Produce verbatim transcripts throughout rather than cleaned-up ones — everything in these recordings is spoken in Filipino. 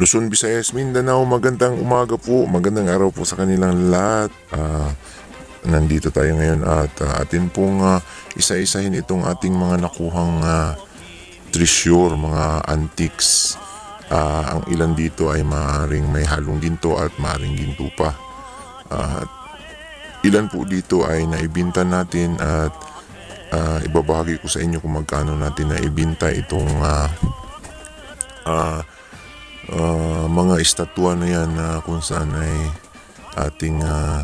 Luzon, Visayas, Mindanao, magandang umaga po, magandang araw po sa kanilang lahat. Ah, nandito tayo ngayon at ah, atin pong ah, isa-isahin itong ating mga nakuhang ah, treasure, mga antiques. Ah, ang ilan dito ay maaaring may halong ginto at maaaring ginto pa. At ilan po dito ay naibinta natin at ah, ibabahagi ko sa inyo kung magkano natin naibinta itong ah, ah, ah, mga estatwa na yan na kung saan ay ating ah,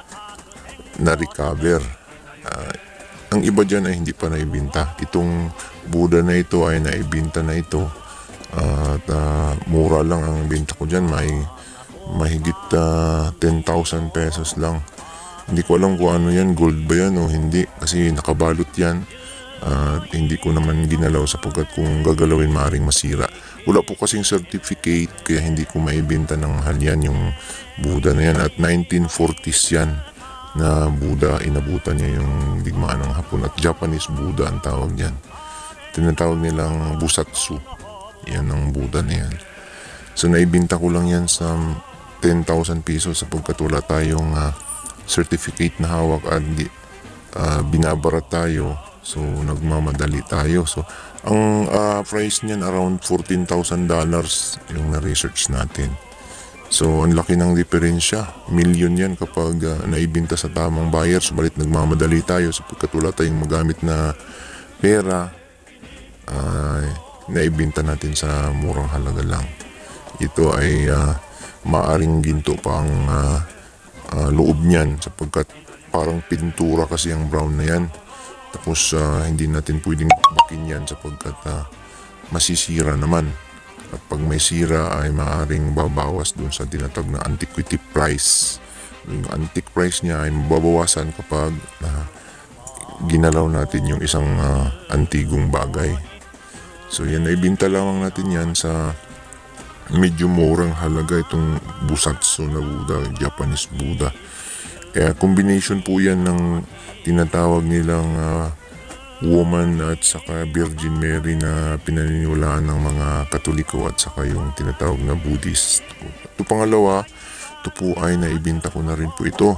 na-recover. Ah, ang iba dyan ay hindi pa naibinta. Itong Buddha na ito ay naibinta na ito. At ah, mura lang ang binta ko dyan. May mahigit ah, ten thousand pesos lang. Hindi ko alam kung ano yan, gold ba yan o hindi. Kasi nakabalot yan. At hindi ko naman ginalaw sapagkat kung gagalawin maaaring masira. Wala po kasing certificate kaya hindi ko maibenta ng mahal yan yung Buddha na yan. At nineteen forties yan na Buddha, inabutan niya yung digmaan ng Hapon. At Japanese Buddha ang tawag yan. Tinatawag nilang Busatsu. Yan ang Buddha na yan. So naibenta ko lang yan sa ten thousand pesos sapagkat wala tayong uh, certificate na hawak at di, uh, binabarat tayo. So nagmamadali tayo. So ang uh, price niyan around fourteen thousand dollars yung na-research natin. So ang laki ng diferensya. Million yan kapag uh, naibinta sa tamang buyer. Subalit nagmamadali tayo sapagkat wala tayong magamit na pera. Uh, naibinta natin sa murang halaga lang. Ito ay uh, maaring ginto pa ang uh, uh, loob niyan sapagkat parang pintura kasi ang brown na yan. Tapos uh, hindi natin pwedeng bakin yan sapagkat uh, masisira naman. At pag may sira ay maaaring babawas dun sa tinatawag na antiquity price. Yung antique price niya ay mababawasan kapag uh, ginalaw natin yung isang uh, antigong bagay. So yan, naibinta lamang natin yan sa medyo murang halaga itong Busatsu na Buddha, Japanese Buddha. Kaya combination po yan ng tinatawag nilang uh, woman at saka Virgin Mary na pinaniniwalaan ng mga Katoliko at saka yung tinatawag na Buddhist. Ito pangalawa, ito po ay naibinta ko na rin po ito.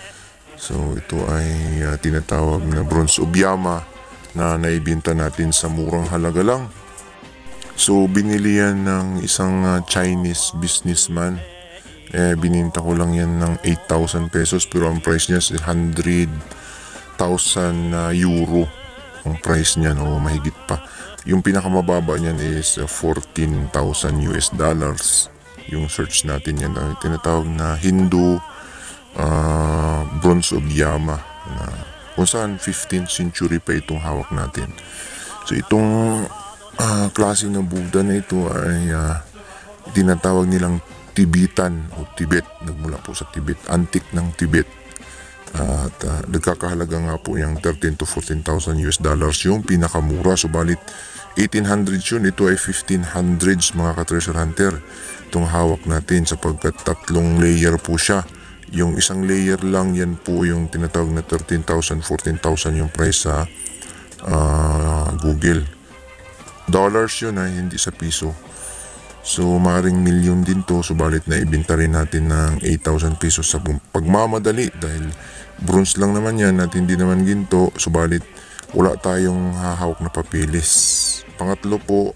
So ito ay uh, tinatawag na bronze obyama na naibinta natin sa murang halaga lang. So binili yan ng isang uh, Chinese businessman. Eh, bininta ko lang yan ng eight thousand pesos pero ang price niya is one hundred thousand uh, euro ang price niya, o mahigit pa. Yung pinakamababa niyan is uh, fourteen thousand U S dollars. Yung search natin yan ay tinatawag na Hindu uh, bronze obyama na kung saan fifteenth century pa itong hawak natin. So itong uh, klase ng Buddha na ito ay uh, tinatawag nilang Tibetan o Tibet, nagmula po sa Tibet, antique ng Tibet. Uh, at uh, nagkakahalaga nga po yung thirteen to fourteen thousand U S dollars yung pinakamura. Subalit eighteen hundreds yun, ito ay fifteen hundreds mga ka-treasure hunter. Itong hawak natin sapagkat tatlong layer po siya. Yung isang layer lang yan po yung tinatawag na thirteen thousand, fourteen thousand yung price sa uh, Google. Dollars yun ay hindi sa piso. So maring milyon din to, subalit na ibenta rin natin ng eight thousand pesos sa pagmamadali dahil bronze lang naman yan at hindi naman ginto, subalit wala tayong hahawak na papilis. Pangatlo po,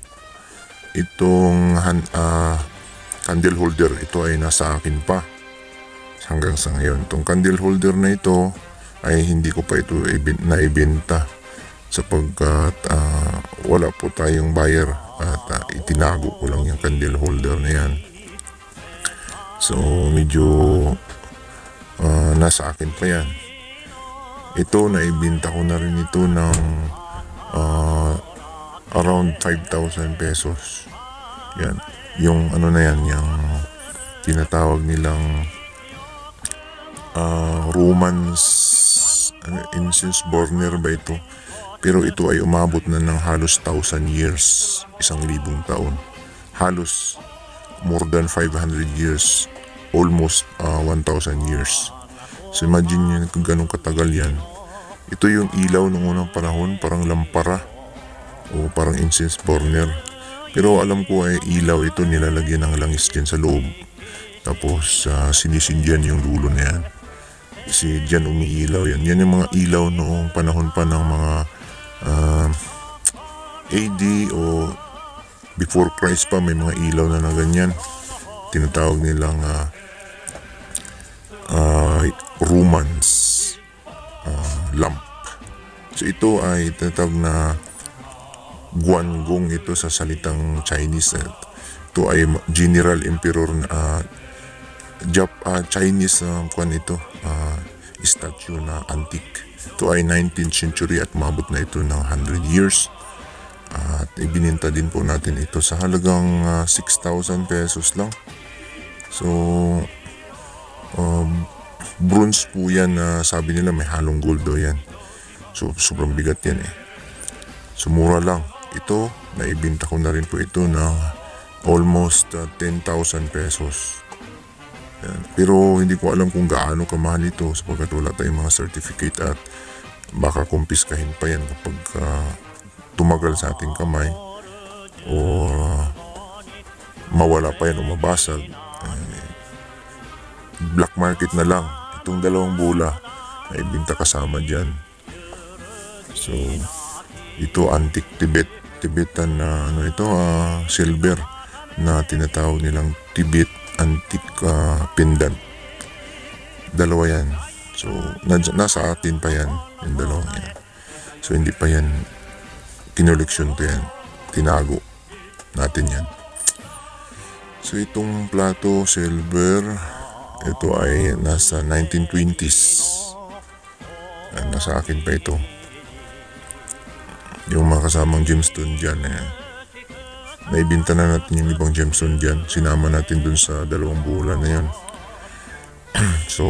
itong uh, candle holder, ito ay nasa akin pa hanggang sa ngayon. Itong candle holder na ito ay hindi ko pa ito naibenta sapagkat uh, wala po tayong buyer at uh, itinago ko lang yung candle holder na yan. So medyo uh, nasa akin pa yan. Ito naibenta ko na rin ito ng uh, around five thousand pesos. Yan, yung ano na yan, yung tinatawag nilang uh, Romance uh, incense burner ba ito? Pero ito ay umabot na ng halos thousand years, isang libong taon. Halos more than five hundred years, almost uh, one thousand years. So imagine nyo kung ganun katagal yan. Ito yung ilaw ng unang panahon, parang lampara o parang incense burner. Pero alam ko ay ilaw ito, nilalagyan ng langis dyan sa loob. Tapos uh, sinisindihan yung dulo na yan. Kasi dyan umiilaw yan. Yan yung mga ilaw noong panahon pa ng mga uh, A D o before Christ pa, may mga ilaw na na ganyan. Tinatawag nilang uh, uh, Romans uh, lamp. So ito ay tinatawag na Guanggong ito sa salitang Chinese. Ito ay General Emperor uh, Jap, uh, Chinese uh, kwan ito, uh, statue na antique. Ito ay nineteenth century at mabot na ito ng one hundred years. Uh, at ibininta din po natin ito sa halagang uh, six thousand pesos lang. So, um, bronze po yan, uh, sabi nila may halong gold daw yan. So, sobrang bigat yan eh. So, mura lang. Ito, naibinta ko na rin po ito na almost uh, ten thousand pesos. Yan. Pero hindi ko alam kung gaano kamahal ito sapagkat wala tayong mga certificate at baka kumpiskahin pa yan kapag uh, tumagal sa ating kamay o uh, mawala pa yan o mabasag. Uh, black market na lang. Itong dalawang bola naibinta kasama dyan. So, ito antique Tibet. Tibetan na ano ito, uh, silver na tinatawag nilang Tibet antique uh, pendant. Dalawa yan. So, nasa atin pa yan, yung dalawa yan. So, hindi pa yan kinoleksyon to yan. Tinago natin yan. So, itong plato, silver, ito ay nasa nineteen twenties. Ay, nasa akin pa ito. Yung mga kasamang gemstone dyan eh, naibinta na natin yung ibang gemstone dyan. Sinama natin dun sa dalawang bola na yan. So,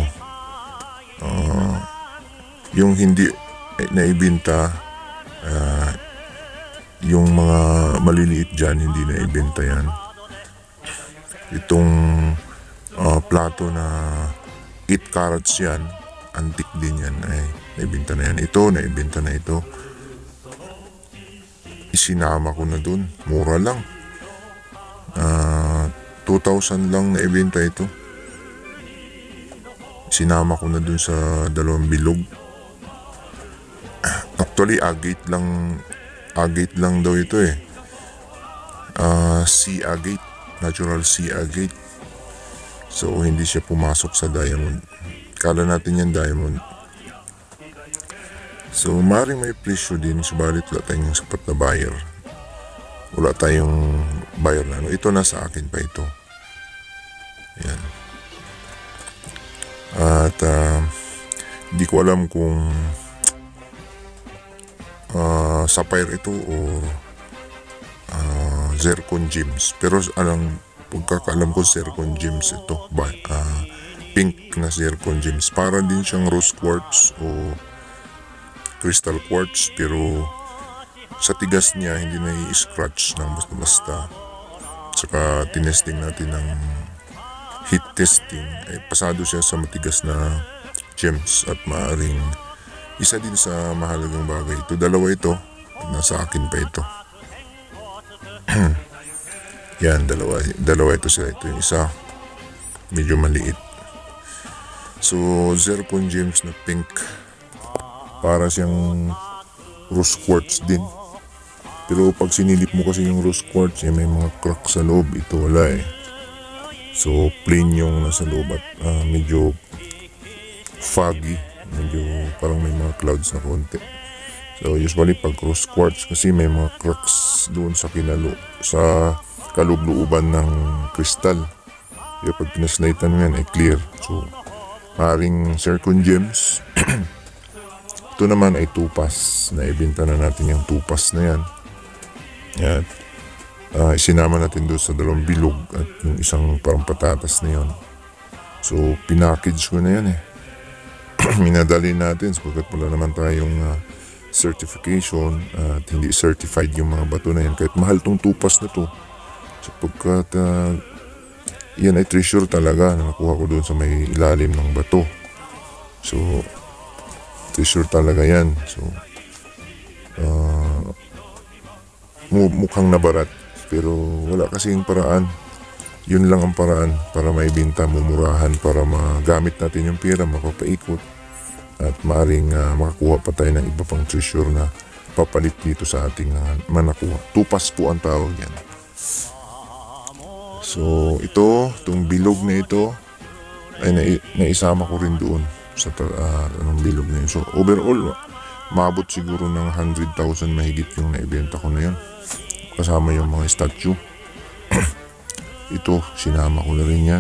uh, yung hindi eh, naibinta, uh, yung mga maliliit dyan, hindi naibinta yan. Itong uh, plato na eight carats yan, antique din yan, ay naibinta na yan. Ito, naibinta na ito. Isinama ko na dun, mura lang. Uh, two thousand lang na ibenta ito. Sinama ko na dun sa dalawang bilog. Actually, agate lang, agate lang daw ito eh. Uh, sea agate, natural sea agate. So, hindi siya pumasok sa diamond. Kala natin yan diamond. So, maaaring may presyo din, subalit wala tayong sapat na buyer. Wala tayong buyer na ano. Ito na sa akin pa ito. Yan. At uh, di ko alam kung uh, sapphire ito o uh, zircon gems. Pero alam, pagkakaalam ko zircon gems ito. Ba, uh, pink na zircon gems. Para din siyang rose quartz o crystal quartz, pero sa tigas niya hindi na i-scratch ng basta-basta. Saka tinesting natin ng heat testing, ay pasado siya sa matigas na gems at maaring isa din sa mahalagang bagay. Ito, dalawa ito, nasa akin pa ito. Yan, dalawa, dalawa ito sila. Ito yung isa, medyo maliit. So, zircon gems na pink. Para siyang rose quartz din. Pero pag sinilip mo kasi yung rose quartz, eh, may mga crack sa loob. Ito wala eh. So, plain yung nasa loob at uh, medyo foggy. Medyo parang may mga clouds na konti. So, usually pag rose quartz kasi may mga cracks doon sa kinalo, sa kaloob-looban ng kristal. Kaya pag pinaslightan mo yan ay clear. So, maaaring zircon gems. Ito naman ay tupas. Naibinta na natin yung tupas na yan. Yan. Uh, isinama natin doon sa dalawang bilog at yung isang parang patatas na yun. So, pinackage ko na yan eh. Minadali natin sapagkat wala naman tayong uh, certification at uh, hindi certified yung mga bato na yan. Kahit mahal tong tupas na to. Sapagkat uh, yan ay treasure talaga na nakuha ko doon sa may ilalim ng bato. So, treasure talaga yan. So, uh, mukhang nabarat. Pero wala kasing paraan. Yun lang ang paraan para maibenta, mumurahan, para magamit natin yung pera, mapapaikot, at maaaring uh, makakuha pa tayo ng iba pang treasure na papalit dito sa ating uh, manakuha. Tupas po ang tawag yan. So ito, itong bilog na ito ay na, naisama ko rin doon sa uh, anong bilog na yun. So overall, maabot siguro ng one hundred thousand mahigit yung naibenta ko na yun, kasama yung mga statue. Ito, sinama ko na rin yan.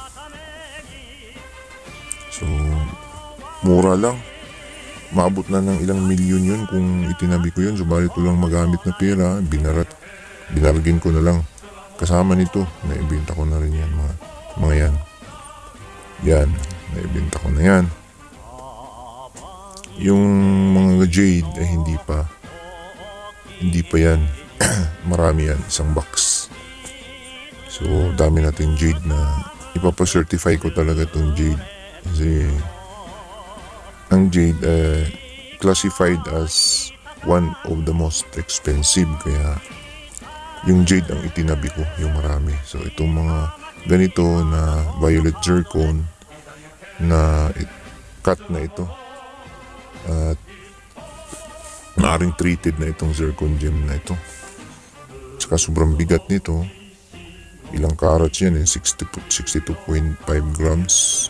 So mura lang, maabot na ng ilang milyon yun kung itinabi ko yun. Subalit so, lang magamit na pera, binarat, binargin ko na lang. Kasama nito, naibenta ko na rin yan, mga, mga yan. Yan, naibenta ko na yan. Yung mga jade ay hindi pa, hindi pa yan. Marami yan, isang box. So dami natin jade na ipapacertify ko talaga itong jade. Kasi ang jade uh, classified as one of the most expensive, kaya yung jade ang itinabi ko, yung marami. So itong mga ganito na violet zircon na it, cut na ito, at maaring treated na itong zircon gem na ito. Saka sobrang bigat nito. Ilang carats yan eh, sixty-two point five grams.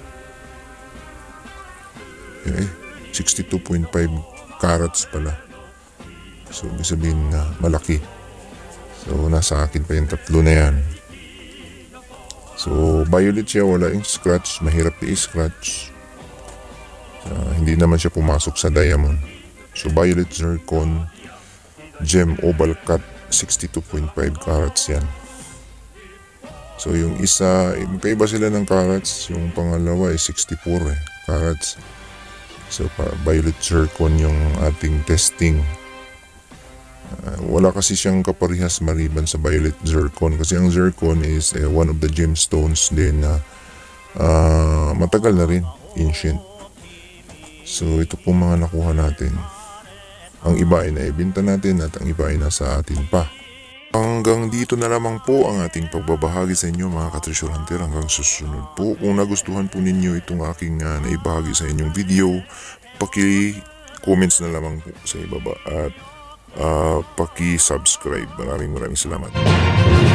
Eh, sixty-two point five carats pala. So ibig sabihin na uh, malaki. So nasa akin pa yung tatlo na yan. So violet siya, wala yung scratch, mahirap i-scratch. Uh, hindi naman siya pumasok sa diamond. So violet zircon gem oval cut, sixty-two point five carats yan. So yung isa, magkaiba sila ng carats. Yung pangalawa ay sixty-four eh, carats. So violet zircon yung ating testing. Uh, wala kasi siyang kaparihas maliban sa violet zircon, kasi ang zircon is uh, one of the gemstones din na uh, matagal na rin, ancient. So ito po mga nakuha natin. Ang iba ay naibenta natin at ang iba ay nasa atin pa. Hanggang dito na lamang po ang ating pagbabahagi sa inyo mga ka-treasure hunter. Hanggang susunod po. Kung nagustuhan po ninyo itong aking uh, naibahagi sa inyong video, paki-comments na lamang po sa ibaba at uh, paki-subscribe. Maraming maraming salamat.